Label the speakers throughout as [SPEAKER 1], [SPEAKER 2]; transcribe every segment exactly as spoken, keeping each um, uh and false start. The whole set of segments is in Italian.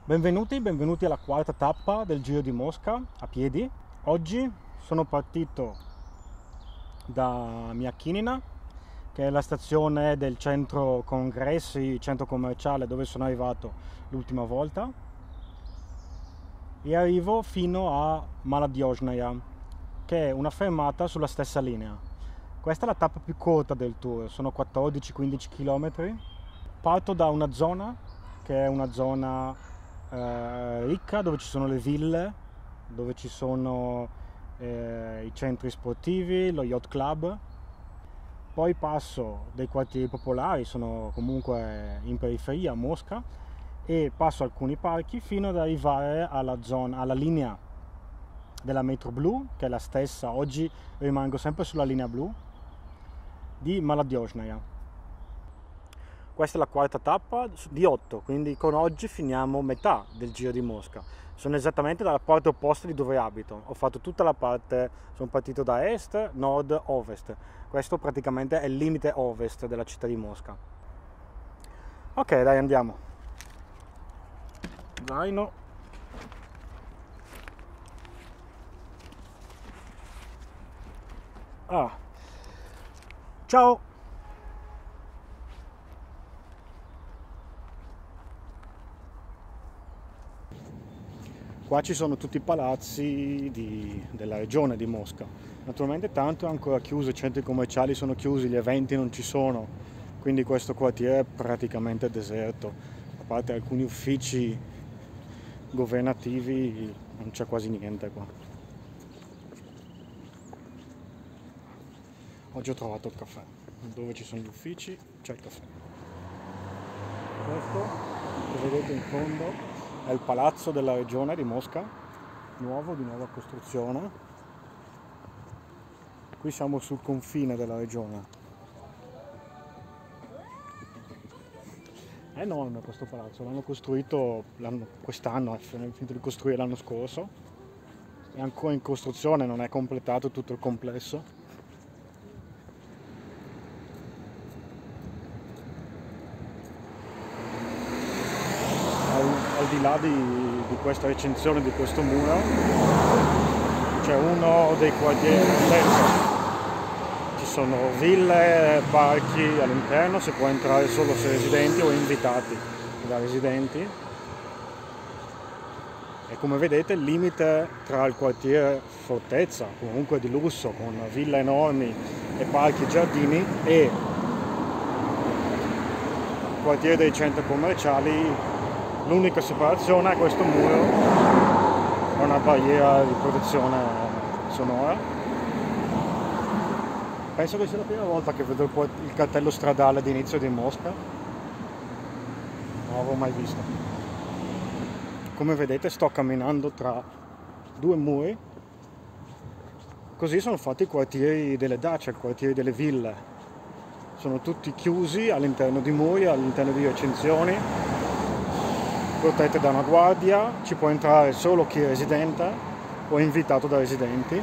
[SPEAKER 1] Benvenuti, benvenuti alla quarta tappa del Giro di Mosca a piedi. Oggi sono partito da Miakinina, che è la stazione del centro congressi, centro commerciale dove sono arrivato l'ultima volta, e arrivo fino a Maladiozhnaya, che è una fermata sulla stessa linea. Questa è la tappa più corta del tour, sono quattordici quindici chilometri. Parto da una zona che è una zona eh, ricca, dove ci sono le ville, dove ci sono eh, i centri sportivi, lo yacht club. Poi passo dei quartieri popolari, sono comunque in periferia a Mosca, e passo alcuni parchi fino ad arrivare alla zona, alla linea della metro blu, che è la stessa. Oggi rimango sempre sulla linea blu di Maladiozhnaya. Questa è la quarta tappa di otto, quindi con oggi finiamo metà del Giro di Mosca. Sono esattamente dalla parte opposta di dove abito. Ho fatto tutta la parte, sono partito da est, nord, ovest. Questo praticamente è il limite ovest della città di Mosca. Ok, dai, andiamo. Zaino. Ah. Ciao! Qua ci sono tutti i palazzi di, della regione di Mosca. Naturalmente tanto è ancora chiuso, i centri commerciali sono chiusi, gli eventi non ci sono, quindi questo quartiere è praticamente deserto. A parte alcuni uffici governativi non c'è quasi niente qua. Oggi ho trovato il caffè. Dove ci sono gli uffici c'è il caffè. Questo che vedete in fondo è il palazzo della regione di Mosca, nuovo, di nuova costruzione. Qui siamo sul confine della regione. È enorme questo palazzo, l'hanno costruito quest'anno, è finito di costruire l'anno scorso. È ancora in costruzione, non è completato tutto il complesso. Al di là di, di questa recinzione di questo muro c'è uno dei quartieri complesso. Ci sono ville, parchi all'interno, si può entrare solo se residenti o invitati da residenti. E come vedete il limite tra il quartiere fortezza, comunque di lusso, con ville enormi e parchi e giardini, e il quartiere dei centri commerciali, l'unica separazione è questo muro, è una barriera di protezione sonora. Penso che sia la prima volta che vedo il cartello stradale di inizio di Mosca, non l'avevo mai visto. Come vedete sto camminando tra due muri, così sono fatti i quartieri delle dace, i quartieri delle ville. Sono tutti chiusi all'interno di muri, all'interno di recinzioni, protette da una guardia, ci può entrare solo chi è residente o invitato da residenti.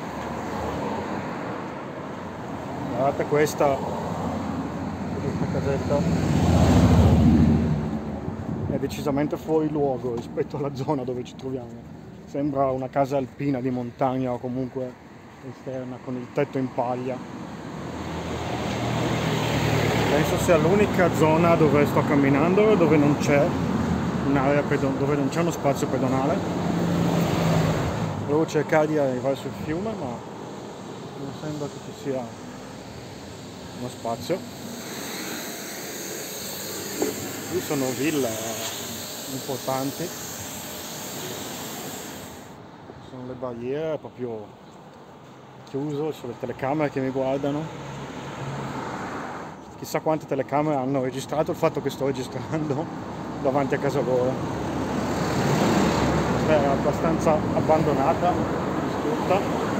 [SPEAKER 1] Guardate questa, questa casetta è decisamente fuori luogo rispetto alla zona dove ci troviamo. Sembra una casa alpina di montagna o comunque esterna con il tetto in paglia. Penso sia l'unica zona dove sto camminando dove non c'è un'area dove non c'è uno spazio pedonale. Volevo cercare di arrivare sul fiume, ma non sembra che ci sia uno spazio. Qui sono ville importanti, sono le barriere, proprio chiuso, sono le telecamere che mi guardano. Chissà quante telecamere hanno registrato il fatto che sto registrando davanti a casa loro. Questa è abbastanza abbandonata, distrutta.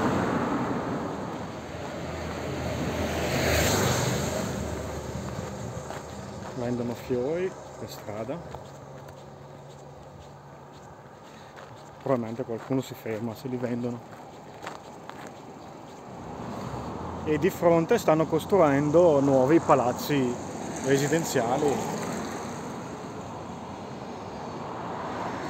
[SPEAKER 1] Vendono fiori per strada. Probabilmente qualcuno si ferma se li vendono. E di fronte stanno costruendo nuovi palazzi residenziali.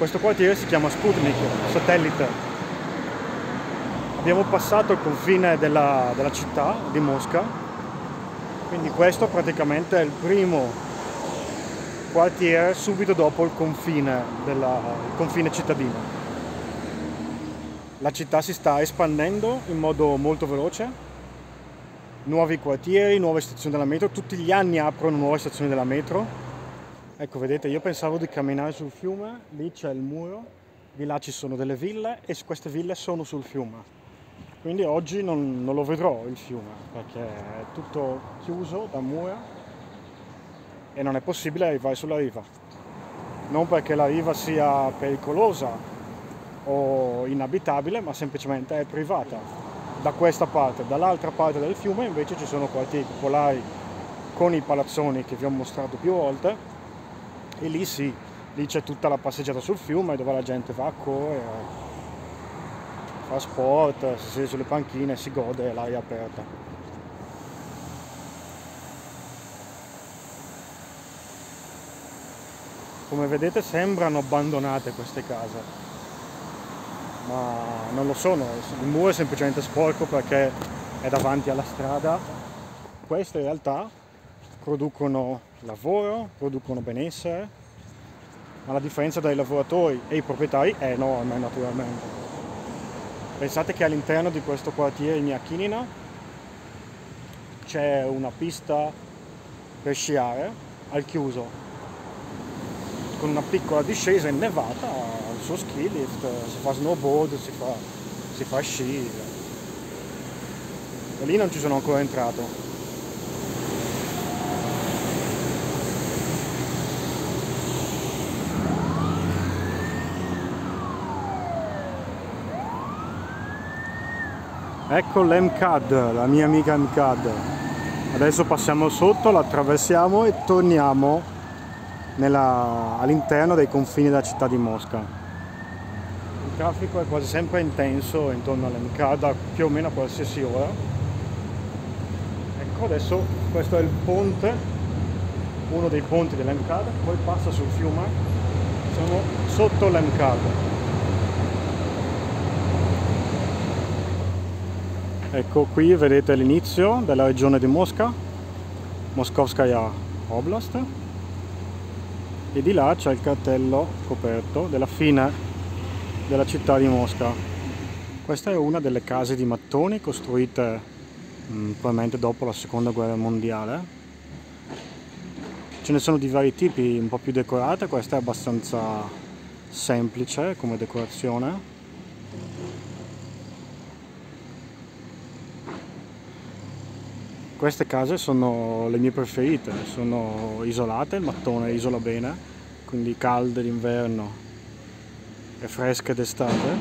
[SPEAKER 1] Questo quartiere si chiama Sputnik, satellite. Abbiamo passato il confine della, della città di Mosca, quindi questo praticamente è il primo quartiere subito dopo il confine, della, il confine cittadino. La città si sta espandendo in modo molto veloce, nuovi quartieri, nuove stazioni della metro, tutti gli anni aprono nuove stazioni della metro. Ecco, vedete, io pensavo di camminare sul fiume, lì c'è il muro, di là ci sono delle ville e queste ville sono sul fiume. Quindi oggi non, non lo vedrò il fiume, perché è tutto chiuso da mura e non è possibile arrivare sulla riva. Non perché la riva sia pericolosa o inabitabile, ma semplicemente è privata da questa parte. Dall'altra parte del fiume invece ci sono quartieri popolari con i palazzoni che vi ho mostrato più volte, e lì sì, lì c'è tutta la passeggiata sul fiume dove la gente va a correre, fa sport, si siede sulle panchine, si gode l'aria aperta. Come vedete sembrano abbandonate queste case, ma non lo sono, il muro è semplicemente sporco perché è davanti alla strada. Queste in realtà producono lavoro, producono benessere, ma la differenza tra i lavoratori e i proprietari è enorme naturalmente. Pensate che all'interno di questo quartiere in Yakhinina c'è una pista per sciare al chiuso, con una piccola discesa innevata, il suo ski lift, si fa snowboard, si fa, si fa sci. E lì non ci sono ancora entrato. Ecco l'M C A D, la mia amica M C A D. Adesso passiamo sotto, la attraversiamo e torniamo all'interno dei confini della città di Mosca. Il traffico è quasi sempre intenso intorno all'M C A D, più o meno a qualsiasi ora. Ecco, adesso questo è il ponte, uno dei ponti dell'M C A D, poi passa sul fiume, siamo sotto l'M C A D. Ecco, qui vedete l'inizio della regione di Mosca, Moskovskaya Oblast, e di là c'è il cartello coperto della fine della città di Mosca. Questa è una delle case di mattoni costruite mh, probabilmente dopo la seconda guerra mondiale. Ce ne sono di vari tipi, un po' più decorate, questa è abbastanza semplice come decorazione. Queste case sono le mie preferite, sono isolate, il mattone isola bene, quindi calde d'inverno e fresche d'estate.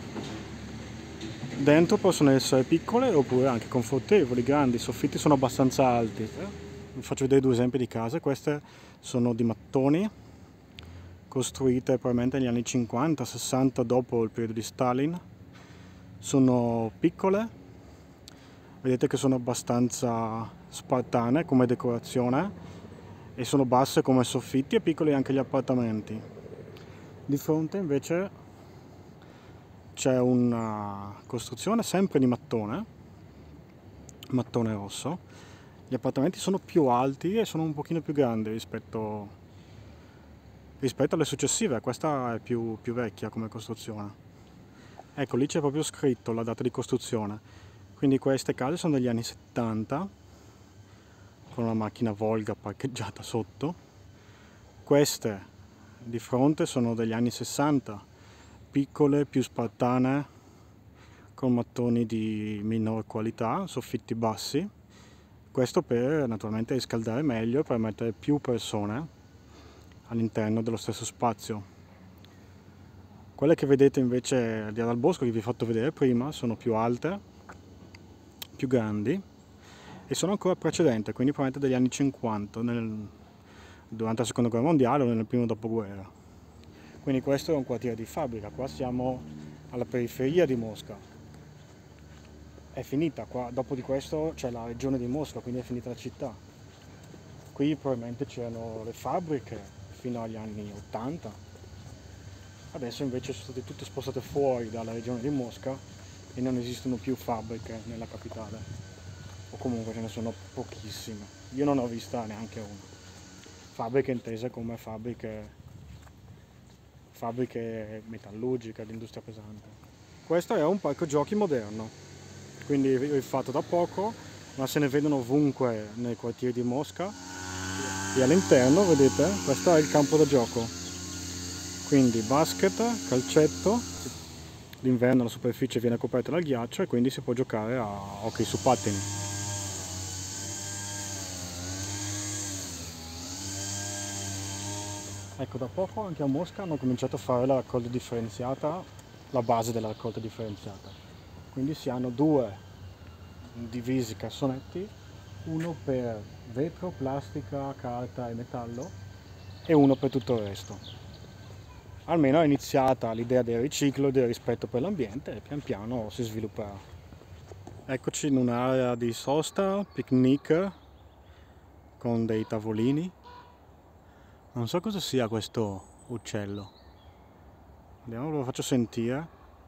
[SPEAKER 1] Dentro possono essere piccole oppure anche confortevoli, grandi, i soffitti sono abbastanza alti. Vi faccio vedere due esempi di case. Queste sono di mattoni, costruite probabilmente negli anni cinquanta sessanta dopo il periodo di Stalin. Sono piccole. Vedete che sono abbastanza spartane come decorazione e sono basse come soffitti e piccoli anche gli appartamenti. Di fronte invece c'è una costruzione sempre di mattone, mattone rosso. Gli appartamenti sono più alti e sono un pochino più grandi rispetto, rispetto alle successive. Questa è più, più vecchia come costruzione. Ecco, lì c'è proprio scritto la data di costruzione. Quindi queste case sono degli anni settanta, con una macchina Volga parcheggiata sotto. Queste di fronte sono degli anni sessanta, piccole, più spartane, con mattoni di minor qualità, soffitti bassi. Questo per naturalmente riscaldare meglio e per mettere più persone all'interno dello stesso spazio. Quelle che vedete invece di là dal bosco, che vi ho fatto vedere prima, sono più alte, più grandi e sono ancora precedenti, quindi probabilmente degli anni cinquanta, nel, durante la seconda guerra mondiale o nel primo dopoguerra. Quindi questo è un quartiere di fabbrica, qua siamo alla periferia di Mosca. È finita qua, dopo di questo c'è la regione di Mosca, quindi è finita la città. Qui probabilmente c'erano le fabbriche fino agli anni ottanta. Adesso invece sono state tutte spostate fuori dalla regione di Mosca e non esistono più fabbriche nella capitale, o comunque ce ne sono pochissime. Io non ho vista neanche una. Fabbriche intese come fabbriche, fabbriche metallurgiche, di industria pesante. Questo è un parco giochi moderno, quindi è fatto da poco, ma se ne vedono ovunque nei quartieri di Mosca. E all'interno, vedete, questo è il campo da gioco. Quindi basket, calcetto, d'inverno la superficie viene coperta dal ghiaccio e quindi si può giocare a hockey su pattini. Ecco, da poco anche a Mosca hanno cominciato a fare la raccolta differenziata, la base della raccolta differenziata. Quindi si hanno due divisi cassonetti, uno per vetro, plastica, carta e metallo e uno per tutto il resto. Almeno è iniziata l'idea del riciclo e del rispetto per l'ambiente e pian piano si svilupperà. Eccoci in un'area di sosta, picnic, con dei tavolini. Non so cosa sia questo uccello. Vediamo, ve lo faccio sentire.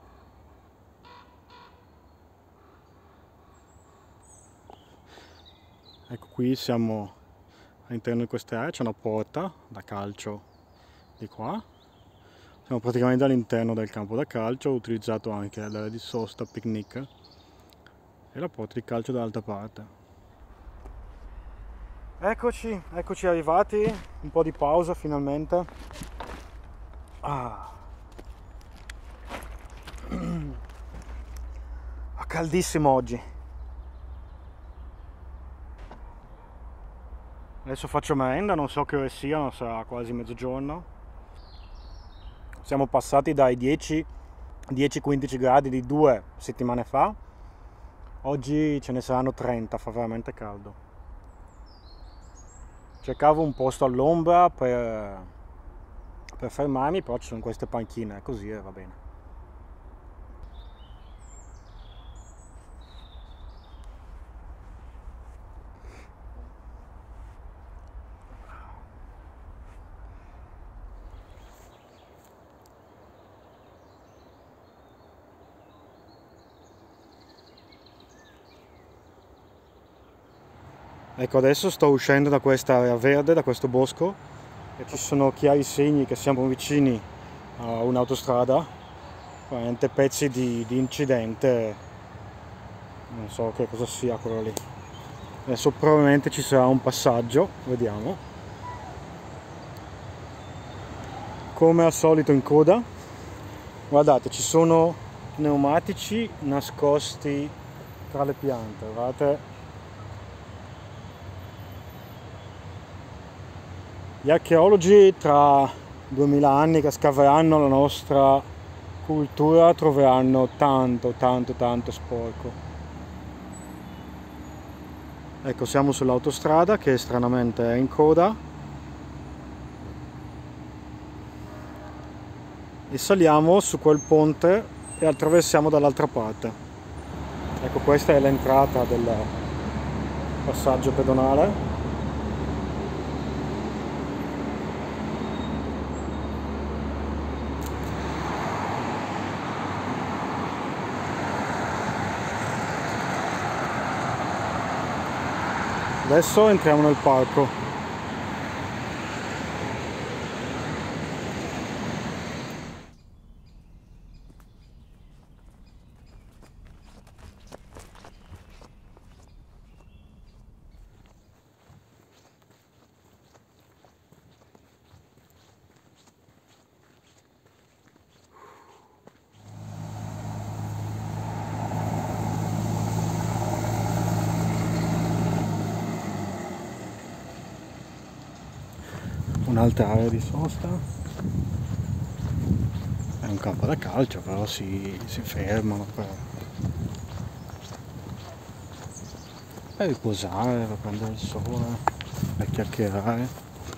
[SPEAKER 1] Ecco, qui siamo all'interno di queste aree, c'è una porta da calcio di qua. Siamo praticamente all'interno del campo da calcio, ho utilizzato anche l'area di sosta, picnic e la porta di calcio dall'altra parte. Eccoci, eccoci arrivati, un po' di pausa finalmente. Ah. Caldissimo oggi. Adesso faccio merenda, non so che ore siano, sarà quasi mezzogiorno. Siamo passati dai dieci quindici gradi di due settimane fa. Oggi ce ne saranno trenta, fa veramente caldo. Cercavo un posto all'ombra per, per fermarmi, però ci sono queste panchine, così va bene. Ecco, adesso sto uscendo da questa area verde, da questo bosco, e ci sono chiari segni che siamo vicini a un'autostrada, veramente pezzi di, di incidente, non so che cosa sia quello lì. Adesso probabilmente ci sarà un passaggio, vediamo. Come al solito in coda, guardate, ci sono pneumatici nascosti tra le piante, guardate. Gli archeologi tra duemila anni che scaveranno la nostra cultura troveranno tanto, tanto, tanto sporco. Ecco, siamo sull'autostrada che stranamente è in coda e saliamo su quel ponte e attraversiamo dall'altra parte. Ecco, questa è l'entrata del passaggio pedonale. Adesso entriamo nel parco. Un'altra area di sosta, è un campo da calcio, però si, si fermano per, per riposare, per prendere il sole, per chiacchierare.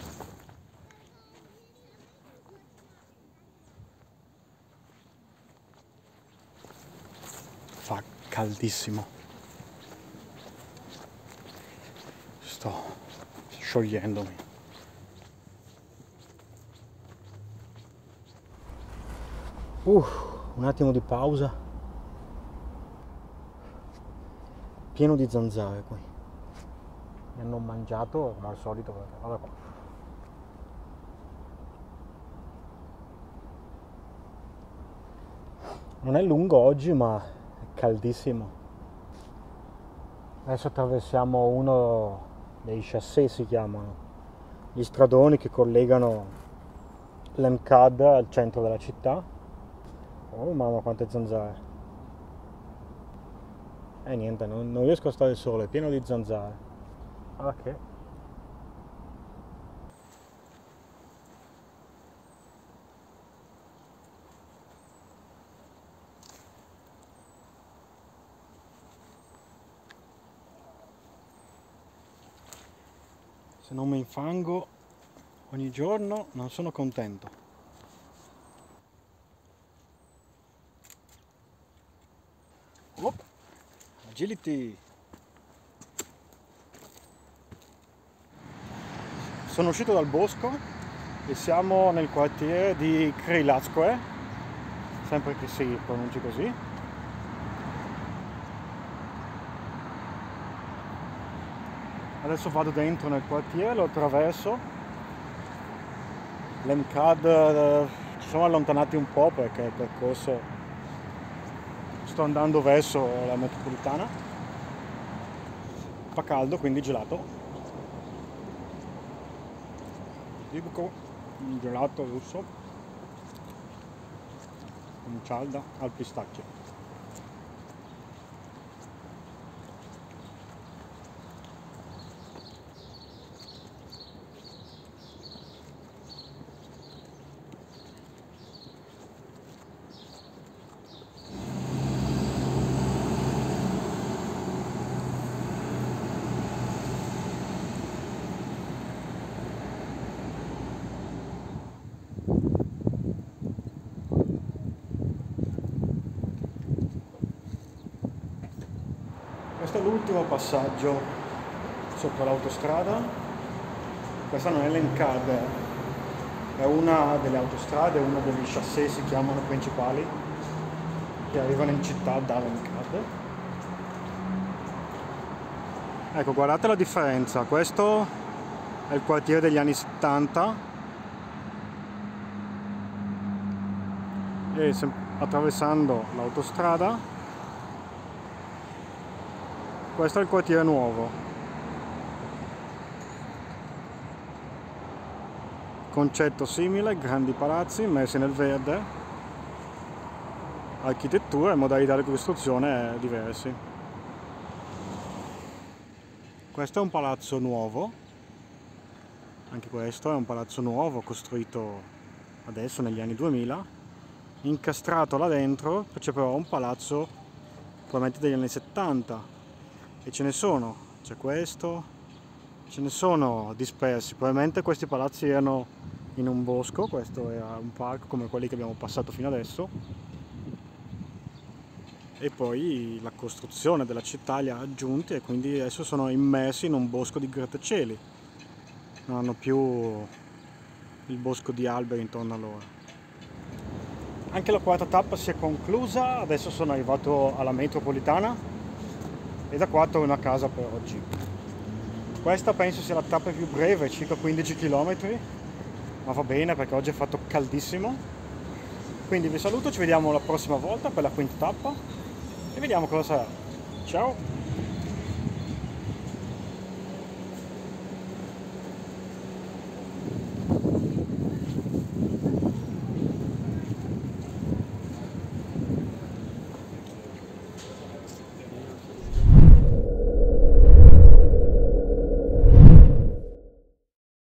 [SPEAKER 1] Fa caldissimo, sto sciogliendomi. Uh, un attimo di pausa. Pieno di zanzare qui. Mi hanno mangiato come al solito. Guarda qua. Non è lungo oggi, ma è caldissimo. Adesso attraversiamo uno dei chassis, si chiamano, gli stradoni che collegano l'M C A D al centro della città. Oh mamma, quante zanzare. E eh, niente, non, non riesco a stare solo, è pieno di zanzare. Ok. Se non mi infango ogni giorno non sono contento. Oh, agility! Sono uscito dal bosco e siamo nel quartiere di Krylatskoe, sempre che si pronunci così. Adesso vado dentro nel quartiere, lo attraverso. L'M C A D ci siamo allontanati un po' perché il percorso, sto andando verso la metropolitana. Fa caldo, quindi gelato. Tipico un gelato russo con cialda al pistacchio. Questo è l'ultimo passaggio sopra l'autostrada. Questa non è l'M C A D, è una delle autostrade, uno degli chassis, si chiamano, principali, che arrivano in città dall'M C A D. Ecco, guardate la differenza. Questo è il quartiere degli anni settanta e attraversando l'autostrada questo è il quartiere nuovo. Concetto simile, grandi palazzi immersi nel verde, architettura e modalità di costruzione diversi. Questo è un palazzo nuovo, anche questo è un palazzo nuovo costruito adesso negli anni duemila. Incastrato là dentro c'è però un palazzo probabilmente degli anni settanta. E ce ne sono, c'è questo, ce ne sono dispersi, probabilmente questi palazzi erano in un bosco, questo era un parco come quelli che abbiamo passato fino adesso, e poi la costruzione della città li ha aggiunti e quindi adesso sono immersi in un bosco di grattacieli, non hanno più il bosco di alberi intorno a loro. Anche la quarta tappa si è conclusa, adesso sono arrivato alla metropolitana e da qua torno a casa per oggi. Questa penso sia la tappa più breve, circa quindici chilometri, ma va bene perché oggi è fatto caldissimo. Quindi vi saluto, ci vediamo la prossima volta per la quinta tappa e vediamo cosa sarà. Ciao!